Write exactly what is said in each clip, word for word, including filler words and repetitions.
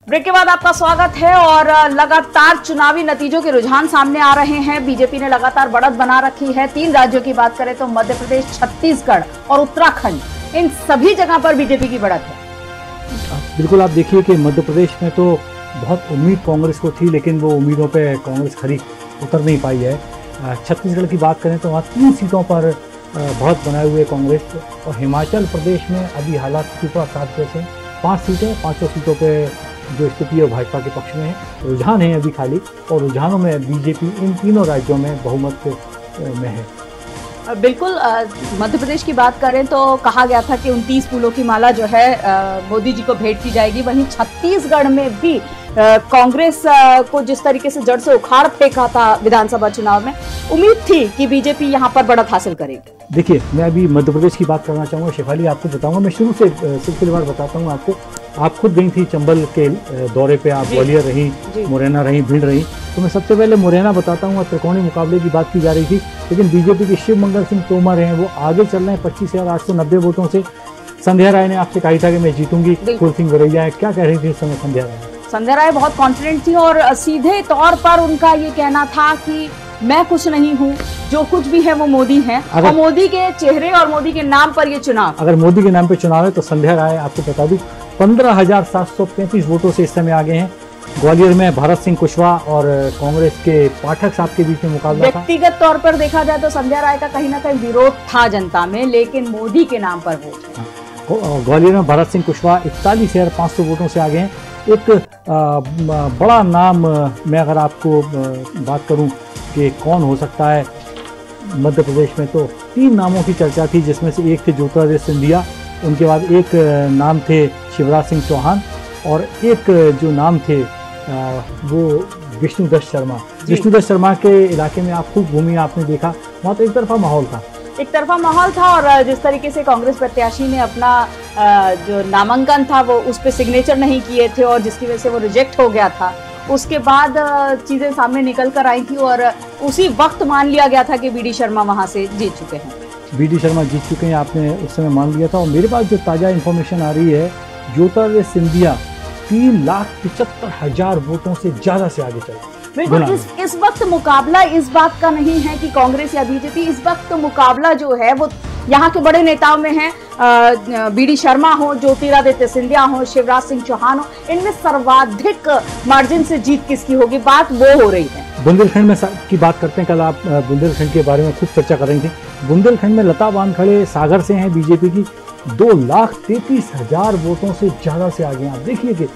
Break के बाद आपका स्वागत है। और लगातार चुनावी नतीजों के रुझान सामने आ रहे हैं। बीजेपी ने लगातार बढ़त बना रखी है। तीन राज्यों की बात करें तो मध्य प्रदेश, छत्तीसगढ़ और उत्तराखंड, इन सभी जगह पर बीजेपी की बढ़त है। बिल्कुल, आप देखिए कि मध्य प्रदेश में तो बहुत उम्मीद कांग्रेस को थी, लेकिन वो उम्मीदों पे कांग्रेस खरी उतर नहीं पाई है। छत्तीसगढ़ की बात करें तो वहाँ तीन सीटों पर बढ़त बनाए हुए कांग्रेस, और हिमाचल प्रदेश में अभी हालात सुपर सात जैसे पाँच सीटें, पाँचों सीटों पर जो स्थिति है भाजपा के पक्ष में है। रुझान है अभी खाली, और रुझानों में बीजेपी इन तीनों राज्यों में बहुमत में है। बिल्कुल, मध्य प्रदेश की बात करें तो कहा गया था कि उनतीस फूलों की माला जो है मोदी जी को भेंट की जाएगी। वहीं छत्तीसगढ़ में भी कांग्रेस को जिस तरीके से जड़ से उखाड़ फेंका था विधानसभा चुनाव में, उम्मीद थी कि बीजेपी यहां पर बढ़त हासिल करेगी। देखिए, मैं अभी मध्य प्रदेश की बात करना चाहूँगा। शेफाली, आपको बताऊंगा, मैं शुरू से सिलसिलेवार बताता हूँ आपको। आप खुद गई थी चंबल के दौरे पे, आप ग्वालियर रही, मुरैना रही, भिंड रही, तो मैं सबसे पहले मुरैना बताता हूँ। त्रिकोणीय मुकाबले की बात की जा रही थी, लेकिन बीजेपी के शिव मंगल सिंह तोमर हैं, वो आगे चल रहे हैं पच्चीस हजार आठ सौ नब्बे वोटों से। संध्या राय ने आपसे कहा था कि मैं जीतूंगी, फूल सिंह वरैया क्या कह रही थी इस समय संध्या राय? संध्या राय बहुत कॉन्फिडेंट थी और सीधे तौर पर उनका ये कहना था कि मैं कुछ नहीं हूँ, जो कुछ भी है वो मोदी है, और मोदी के चेहरे और मोदी के नाम पर ये चुनाव। अगर मोदी के नाम पर चुनाव है तो संध्या राय, आपको बता दूं, पंद्रह हजार सात सौ पैंतीस वोटों से इस समय आगे हैं। ग्वालियर में भरत सिंह कुशवाहा और कांग्रेस के पाठक साहब के बीच में मुकाबला था। व्यक्तिगत तौर पर देखा जाए तो संध्या राय का कहीं ना कहीं विरोध था जनता में, लेकिन मोदी के नाम पर वोट है। ग्वालियर में भरत सिंह कुशवाहा इकतालीस हजार पाँच सौ वोटों से आगे हैं। एक आ, बड़ा नाम, मैं अगर आपको बात करूं कि कौन हो सकता है मध्य प्रदेश में, तो तीन नामों की चर्चा थी, जिसमें से एक थे ज्योतिरादित्य सिंधिया, उनके बाद एक नाम थे शिवराज सिंह चौहान, और एक जो नाम थे वो विष्णुदत्त शर्मा। विष्णुदत्त शर्मा के इलाके में आप खूब घूमी, आपने देखा वहाँ तो एक तरफा माहौल था एक तरफा माहौल था और जिस तरीके से कांग्रेस प्रत्याशी ने अपना जो नामांकन था वो उस पर सिग्नेचर नहीं किए थे और जिसकी वजह से वो रिजेक्ट हो गया था, उसके बाद चीजें सामने निकल कर आई थी और उसी वक्त मान लिया गया था कि बी डी शर्मा वहां से जीत चुके हैं। बी डी शर्मा जीत चुके हैं, आपने उस समय मान लिया था। और मेरे पास जो ताजा इंफॉर्मेशन आ रही है, ज्योतिरादित्य सिंधिया तीन लाख पिछहत्तर हजार वोटों से ज्यादा से आगे चले। बिल्कुल, इस इस वक्त मुकाबला इस बात का नहीं है कि कांग्रेस या बीजेपी, इस वक्त मुकाबला जो है वो यहाँ के बड़े नेताओं में है। बी डी शर्मा हो, ज्योतिरादित्य सिंधिया हो, शिवराज सिंह चौहान हो, इनमें सर्वाधिक मार्जिन से जीत किसकी होगी, बात वो हो रही है। बुंदेलखंड में की बात करते हैं। कल आप बुंदेलखंड के बारे में खूब चर्चा कर रही थी। बुंदेलखंड में लता वानखड़े सागर से हैं, बीजेपी की दो लाख तैतीस हजार वोटों से ज्यादा से आगे हैं। आप देखिए कि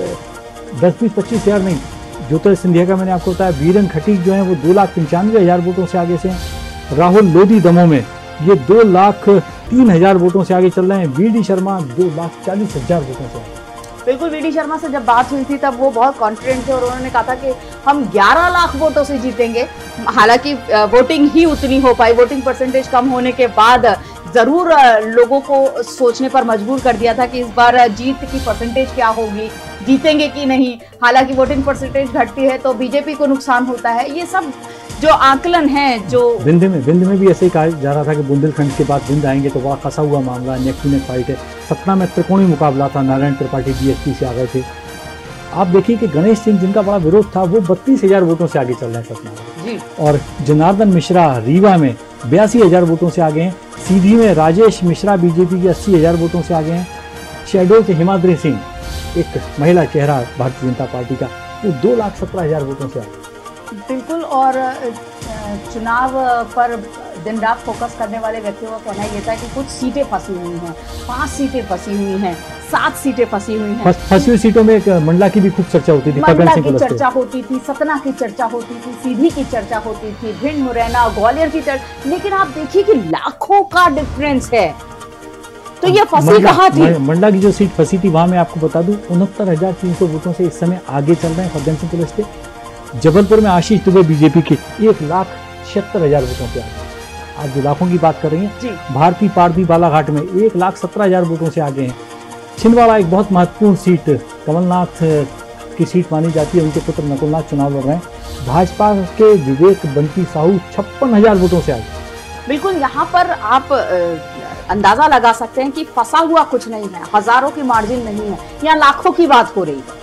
दस बीस पच्चीस हजार नहीं, ज्योतिरादित्य सिंधिया का मैंने आपको बताया। वीरन खटीक जो है वो दो लाख पंचानवे हजार वोटों से आगे से हैं। राहुल लोधी दमोह में ये दो लाख तीन हजार वोटों से आगे चल रहे हैं। वी डी शर्मा दो लाख चालीस हजार वोटों से आगे। बिल्कुल, वी डी शर्मा से जब बात हुई थी तब वो बहुत कॉन्फिडेंट थे और उन्होंने कहा था कि हम ग्यारह लाख वोटों से जीतेंगे। हालांकि वोटिंग ही उतनी हो पाई, वोटिंग परसेंटेज कम होने के बाद जरूर लोगों को सोचने पर मजबूर कर दिया था कि इस बार जीत की परसेंटेज क्या होगी, जीतेंगे कि नहीं। हालांकि वोटिंग परसेंटेज घटती है तो बीजेपी को नुकसान होता है। ये सब जो आकलन है, जो बिंद में बिंद में भी ऐसे ही कहा जा रहा था कि बुंदेलखंड के बाद बिंद आएंगे तो बड़ा कसा हुआ मामला, नेक टू नेक फाइट है। सतना में त्रिकोणीय मुकाबला था, Narayan Tripathi B S P से आ गए थे। आप देखिए कि गणेश सिंह, जिनका बड़ा विरोध था, वो बत्तीस हजार वोटों से आगे चल रहे हैं सतना में। और जनार्दन मिश्रा रीवा में बयासी हजार वोटों से आगे हैं। सीधी में राजेश मिश्रा बीजेपी के अस्सी हजार वोटों से आगे हैं। शहडोल से हिमाद्री सिंह, एक महिला चेहरा भारतीय जनता पार्टी का, वो दो लाख सत्रह हजार वोटों से आगे। बिल्कुल, और चुनाव पर दिन रात फोकस करने वाले व्यक्तियों का कहना ये था कि कुछ सीटें फंसी हुई हैं, पांच सीटें फंसी हुई हैं, सात सीटें फंसी हुई हैं। फंसी हुई सीटों में मंडला की भी खूब चर्चा होती थी, मंडला की चर्चा होती थी, सतना की चर्चा होती थी, सीधी की चर्चा होती थी, भिंड, मुरैना, ग्वालियर की चर्चा। लेकिन आप देखिए कि लाखों का डिफरेंस है, तो ये फंसी कहाँ थी? मंडला की जो सीट फंसी थी वहां मैं आपको बता दूं उनहत्तर हजार तीन सौ वोटों से इस समय आगे चल रहे हैं फग्गन सिंह कुलस्ते। जबलपुर में आशीष दुबे बीजेपी के एक लाख छिहत्तर हजार वोटों से आगे। आप जो लाखों की बात कर रही हैं, भारती पारदी बालाघाट में एक लाख सत्रह हजार वोटों से आगे हैं। छिंदवाड़ा एक बहुत महत्वपूर्ण सीट, कमलनाथ की सीट मानी जाती है, उनके पुत्र नकुलनाथ चुनाव लड़ रहे हैं। भाजपा के विवेक बंटी साहू छप्पन हजार वोटों से आगे। बिल्कुल, यहाँ पर आप अंदाजा लगा सकते हैं कि फंसा हुआ कुछ नहीं है, हजारों की मार्जिन नहीं है, यहाँ लाखों की बात हो रही है।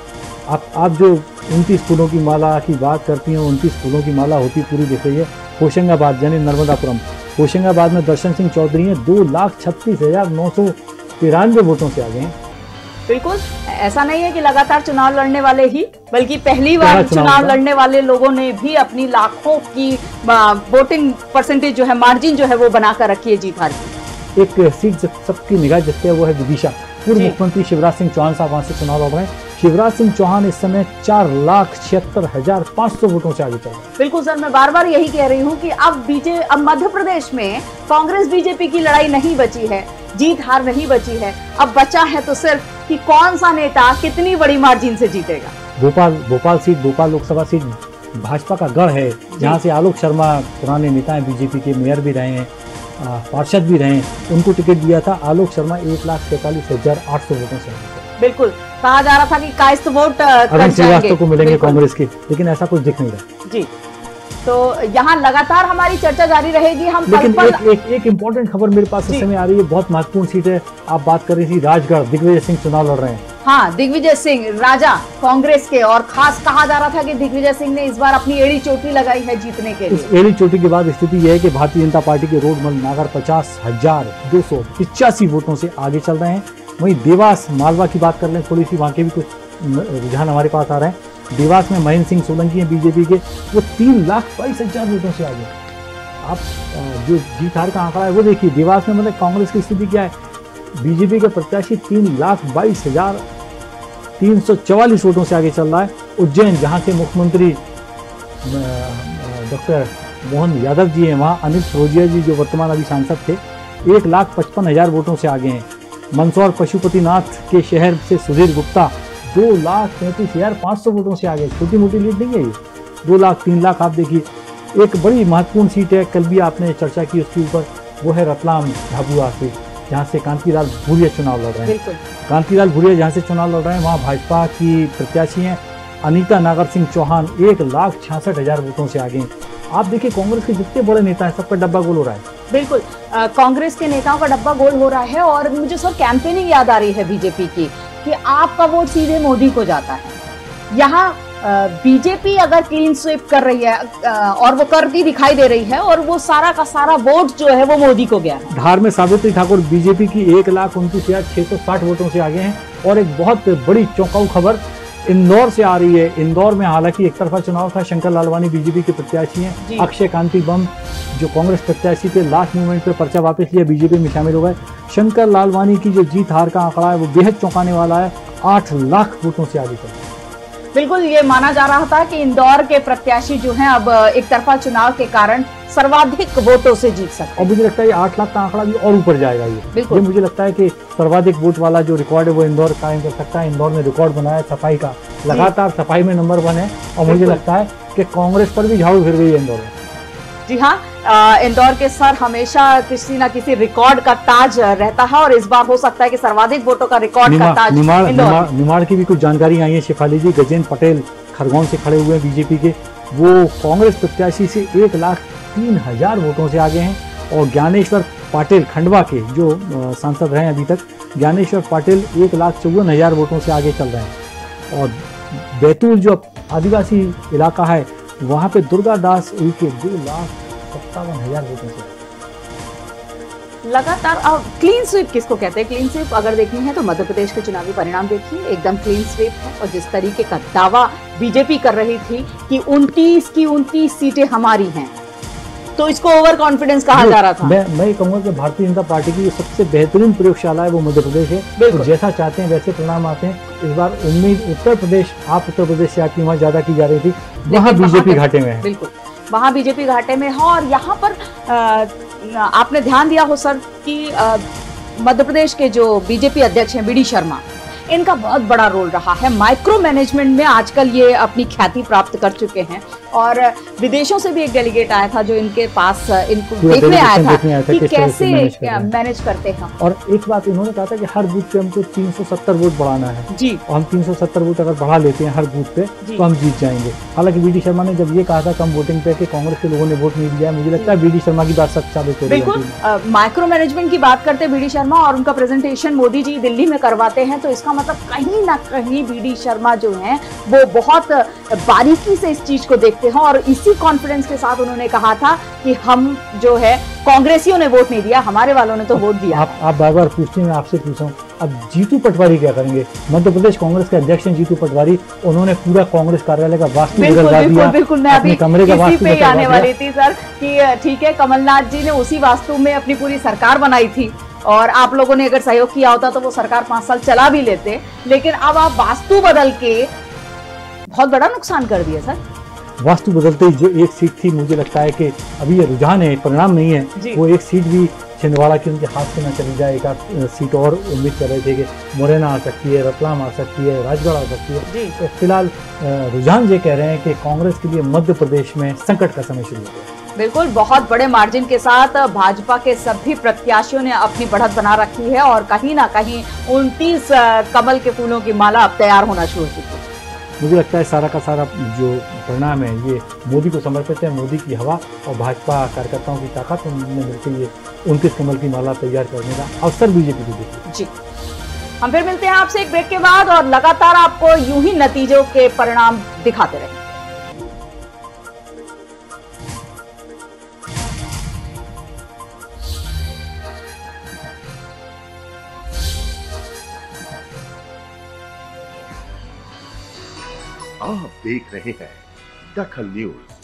आप आप जो उनतीस फूलों की माला की बात करती हैं, उनतीस फूलों की माला होती पूरी दिख रही है। होशंगाबाद यानी नर्मदापुरम, होशंगाबाद में दर्शन सिंह चौधरी हैं, दो लाख छत्तीस हजार नौ सौ तिरानवे वोटों से आगे हैं। बिल्कुल, ऐसा नहीं है कि लगातार चुनाव लड़ने वाले ही, बल्कि पहली बार चुनाव लड़ने वाले लोगों ने भी अपनी लाखों की वोटिंग परसेंटेज जो है, मार्जिन जो है वो बनाकर रखी है जीत हार की। एक सीट सबकी निगाह जिसपे है वो है विदिशा। पूर्व मुख्यमंत्री शिवराज सिंह चौहान साहब वहां से चुनाव लड़ रहे हैं। शिवराज सिंह चौहान इस समय चार लाख छिहत्तर हजार पाँच सौ वोटों से आगे चल रहे हैं। बिल्कुल सर, मैं बार बार यही कह रही हूँ कि अब बीजे अब मध्य प्रदेश में कांग्रेस बीजेपी की लड़ाई नहीं बची है, जीत हार नहीं बची है। अब बचा है तो सिर्फ कि कौन सा नेता कितनी बड़ी मार्जिन से जीतेगा। भोपाल भोपाल सीट, भोपाल लोकसभा सीट भाजपा का गढ़ है, जहाँ से आलोक शर्मा पुराने नेता हैं, बीजेपी के मेयर भी रहे हैं, पार्षद भी रहे हैं, उनको टिकट दिया था। आलोक शर्मा एक लाख तैतालीस हजार आठ सौ वोटों से। बिल्कुल, कहा जा रहा था कि कायस्थ वोट अरविंद श्रीवास्तव को मिलेंगे कांग्रेस के, लेकिन ऐसा कुछ दिख नहीं रहा। जी, तो यहाँ लगातार हमारी चर्चा जारी रहेगी। हम लेकिन पल पल... एक एक इम्पोर्टेंट खबर मेरे पास इस समय आ रही है, बहुत महत्वपूर्ण सीट है। आप बात कर रही थी राजगढ़, दिग्विजय सिंह चुनाव लड़ रहे हैं। हाँ, दिग्विजय सिंह राजा कांग्रेस के, और खास कहा जा रहा था कि दिग्विजय सिंह ने इस बार अपनी एड़ी चोटी लगाई है जीतने के लिए। इस एड़ी चोटी के बाद स्थिति यह है कि भारतीय जनता पार्टी के रोडमल नागर पचास हजार दो सौ पिचासी वोटों से आगे चल रहे हैं। वहीं देवास मालवा की बात कर लें थोड़ी सी, वहाँ के भी कुछ रुझान हमारे पास आ रहे हैं। देवास में महेंद्र सिंह सोलंकी हैं बीजेपी के, वो तीन लाख बाईस हजार वोटों से आगे। आप जो जीत हार का आंकड़ा है वो देखिए, देवास में मतलब कांग्रेस की स्थिति क्या है। बीजेपी के प्रत्याशी तीन लाख बाईस हजार तीन सौ चौवालीस वोटों से आगे चल रहा है। उज्जैन, जहाँ से मुख्यमंत्री डॉक्टर मोहन यादव जी हैं, वहाँ अनिल फिरोजिया जी जो वर्तमान अभी सांसद थे, एक लाख पचपन हजार वोटों से आगे हैं। मंदसौर पशुपतिनाथ के शहर से सुधीर गुप्ता दो लाख तैंतीस हजार पाँच सौ वोटों से आगे। छोटी मोटी लीड नहीं है ये, दो लाख तीन लाख। आप देखिए, एक बड़ी महत्वपूर्ण सीट है, कल भी आपने चर्चा की उसके ऊपर, वो है रतलाम झाबुआ से, जहाँ से कांतिलाल भूरिया चुनाव लड़ रहे हैं। कांतिलाल भूरिया जहाँ से चुनाव लड़ रहे हैं, वहाँ भाजपा की प्रत्याशी हैं अनीता नागर सिंह चौहान, एक लाख छियासठ हजार वोटों से आगे हैं। आप देखिए, कांग्रेस के जितने बड़े नेता हैं सबका डब्बा गोल हो रहा है। बिल्कुल, कांग्रेस के नेताओं का डब्बा गोल हो रहा है। और मुझे सब कैंपेनिंग याद आ रही है बीजेपी की, कि आपका वोट सीधे मोदी को जाता है। यहाँ बीजेपी अगर क्लीन स्वीप कर रही है, और वो करती दिखाई दे रही है, और वो सारा का सारा वोट जो है वो मोदी को गया है। धार में सावित्री ठाकुर बीजेपी की एक लाख उनतीस हजार छह सौ साठ वोटों से आगे हैं। और एक बहुत बड़ी चौंकाऊ खबर इंदौर से आ रही है। इंदौर में हालांकि एक तरफा चुनाव था, शंकर लालवानी बीजेपी के प्रत्याशी हैं, अक्षय कांति बम जो कांग्रेस प्रत्याशी थे, लास्ट मोमेंट पे पर्चा वापस लिया, बीजेपी में शामिल हो गए। शंकर लालवानी की जो जीत हार का आंकड़ा है वो बेहद चौंकाने वाला है, आठ लाख वोटों से आगे चल। बिल्कुल, ये माना जा रहा था कि इंदौर के प्रत्याशी जो हैं अब एक तरफा चुनाव के कारण सर्वाधिक वोटों से जीत सकते हैं। और मुझे लगता है ये आठ लाख का आंकड़ा भी और ऊपर जाएगा। ये ये मुझे लगता है कि सर्वाधिक वोट वाला जो रिकॉर्ड है वो इंदौर कायम कर सकता है। इंदौर ने रिकॉर्ड बनाया सफाई का, लगातार सफाई में नंबर वन है। और मुझे लगता है कि कांग्रेस पर भी झाड़ू फिर गई है इंदौर में। जी हाँ, इंदौर के सर हमेशा किसी ना किसी रिकॉर्ड का ताज रहता है, और इस बार हो सकता है कि सर्वाधिक वोटों का रिकॉर्ड का ताज निमाड़, निमाड़, निमाड़ की भी कुछ जानकारी आई है शेफाली जी। गजेंद्र पटेल खरगोन से खड़े हुए हैं बीजेपी के, वो कांग्रेस प्रत्याशी से एक लाख तीन हजार वोटों से आगे हैं। और ज्ञानेश्वर पाटिल खंडवा के जो सांसद रहे अभी तक, ज्ञानेश्वर पाटिल एक लाख चौवन हजार वोटों से आगे चल रहे हैं। और बैतूल जो आदिवासी इलाका है, वहाँ पे दुर्गा दास उनके दो लाख सत्तावन हजार वोटों से लगातार। अब क्लीन स्वीप किसको कहते हैं? क्लीन स्वीप अगर देखनी है तो मध्य प्रदेश के चुनावी परिणाम देखिए, एकदम क्लीन स्वीप है। और जिस तरीके का दावा बीजेपी कर रही थी कि उनतीस की उनतीस सीटें हमारी हैं, तो इसको ओवर कॉन्फिडेंस कहा जा रहा था। मैं मैं कहूँगा कि भारतीय जनता पार्टी की सबसे बेहतरीन प्रयोगशाला है वो मध्य प्रदेश है। तो जैसा चाहते हैं वैसे परिणाम आते हैं। इस बार उम्मीद उत्तर प्रदेश, आप उत्तर प्रदेश से आपकी वहाँ ज्यादा की जा रही थी, वहाँ बीजेपी घाटे में है। बिल्कुल, वहाँ बीजेपी घाटे में है। और यहाँ पर आ, आपने ध्यान दिया हो सर कि मध्य प्रदेश के जो बीजेपी अध्यक्ष हैं बी डी शर्मा, इनका बहुत बड़ा रोल रहा है। माइक्रो मैनेजमेंट में आजकल ये अपनी ख्याति प्राप्त कर चुके हैं। और विदेशों से भी एक डेलीगेट आया था जो इनके पास इनको देखने आया था, आया था कि कैसे मैनेज करते हैं। और एक बात इन्होंने कहा था कि हर बूथ पे हमको तीन सौ सत्तर वोट बढ़ाना है जी, और हम तीन सौ सत्तर वोट अगर बढ़ा लेते हैं हर बूथ पे तो हम जीत जाएंगे। हालांकि बी डी शर्मा ने जब ये कहा था कम वोटिंग पे कि कांग्रेस के लोगों ने वोट नहीं दिया, मुझे लगता है बी डी शर्मा की बात सच साबित हो रही है। बिल्कुल, माइक्रो मैनेजमेंट की बात करते बी डी शर्मा और उनका प्रेजेंटेशन मोदी जी दिल्ली में करवाते हैं, तो इसका मतलब कहीं ना कहीं बी डी शर्मा जो हैं वो बहुत बारीकी से इस चीज को देखते हैं और इसी कॉन्फिडेंस के साथ उन्होंने कहा था कि हम जो है कांग्रेसियों ने वोट नहीं दिया, हमारे वालों ने तो वोट दिया। आप आप बार बार पूछते हैं, मैं आपसे पूछा हूँ, अब जीतू पटवारी क्या करेंगे? मध्य प्रदेश कांग्रेस के अध्यक्ष हैं जीतू पटवारी, उन्होंने पूरा कांग्रेस कार्यालय का वास्तु बदलवा दिया। बिल्कुल, मैं अभी कमरे का इसी पे आने वाली थी सर कि ठीक है, कमलनाथ जी ने उसी वास्तु में अपनी पूरी सरकार बनाई थी और आप लोगों ने अगर सहयोग किया होता तो वो सरकार पांच साल चला भी लेते, लेकिन अब आप वास्तु बदल के बहुत बड़ा नुकसान कर दिया सर। वास्तु बदलते ही जो एक सीट थी, मुझे लगता है कि अभी ये रुझान है, परिणाम नहीं है, वो एक सीट भी छिंदवाड़ा की उनके हाथ से न चली जाए। एक आध सीट और उम्मीद कर रहे थे कि मुरैना आ सकती है, रतलाम आ सकती है, राजगढ़ आ सकती है। तो फिलहाल रुझान ये कह रहे हैं कि कांग्रेस के लिए मध्य प्रदेश में संकट का समय शुरू हो गया। बिल्कुल, बहुत बड़े मार्जिन के साथ भाजपा के सभी प्रत्याशियों ने अपनी बढ़त बना रखी है और कहीं ना कहीं उनतीस कमल के फूलों की माला अब तैयार होना शुरू हो चुकी है। मुझे लगता है सारा का सारा जो परिणाम है ये मोदी को समर्पित है। मोदी की हवा और भाजपा कार्यकर्ताओं की ताकत उनमें मिलकर ये उनतीस कमल की माला तैयार करने का अवसर बीजेपी को देती है। जी, हम फिर मिलते हैं आपसे एक ब्रेक के बाद और लगातार आपको यूं ही नतीजों के परिणाम दिखाते रहेंगे। आप देख रहे हैं दखल न्यूज।